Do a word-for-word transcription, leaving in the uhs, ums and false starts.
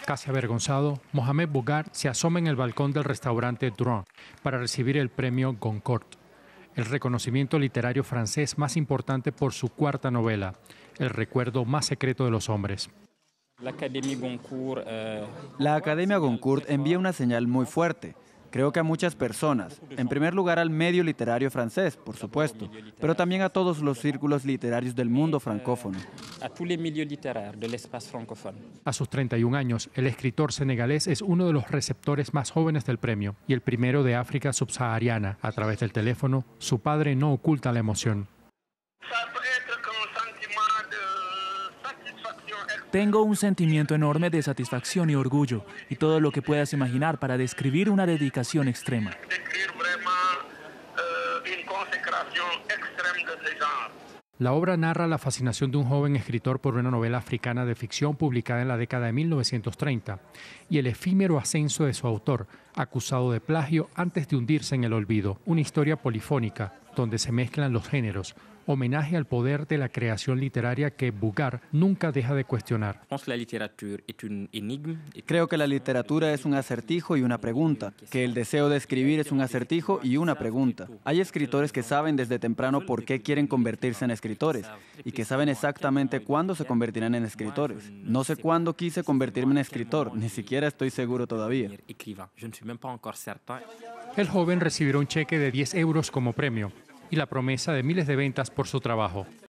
Casi avergonzado, Mohamed Bougar se asoma en el balcón del restaurante Durand para recibir el premio Goncourt, el reconocimiento literario francés más importante por su cuarta novela, El recuerdo más secreto de los hombres. La Academia Goncourt, eh, La Academia Goncourt envía una señal muy fuerte. Creo que a muchas personas, en primer lugar al medio literario francés, por supuesto, pero también a todos los círculos literarios del mundo francófono. a tous les milieux littéraires de l'espace francophone. A sus treinta y un años, el escritor senegalés es uno de los receptores más jóvenes del premio y el primero de África subsahariana. A través del teléfono, su padre no oculta la emoción. Tengo un sentimiento enorme de satisfacción y orgullo, y todo lo que puedas imaginar para describir una dedicación extrema. La obra narra la fascinación de un joven escritor por una novela africana de ficción publicada en la década de mil novecientos treinta y el efímero ascenso de su autor, acusado de plagio antes de hundirse en el olvido. Una historia polifónica donde se mezclan los géneros, homenaje al poder de la creación literaria que Bougar nunca deja de cuestionar. Creo que la literatura es un acertijo y una pregunta, que el deseo de escribir es un acertijo y una pregunta. Hay escritores que saben desde temprano por qué quieren convertirse en escritores y que saben exactamente cuándo se convertirán en escritores. No sé cuándo quise convertirme en escritor, ni siquiera estoy seguro todavía. El joven recibirá un cheque de diez euros como premio y la promesa de miles de ventas por su trabajo.